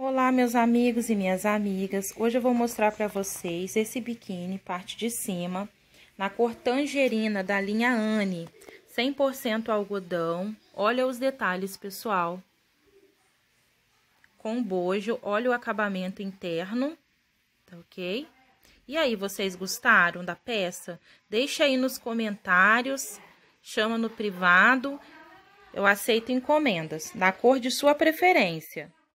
Olá, meus amigos e minhas amigas. Hoje eu vou mostrar para vocês esse biquíni, parte de cima, na cor tangerina da linha Anne, 100% algodão. Olha os detalhes, pessoal. Com bojo, olha o acabamento interno, tá ok? E aí, vocês gostaram da peça? Deixa aí nos comentários, chama no privado. Eu aceito encomendas, da cor de sua preferência.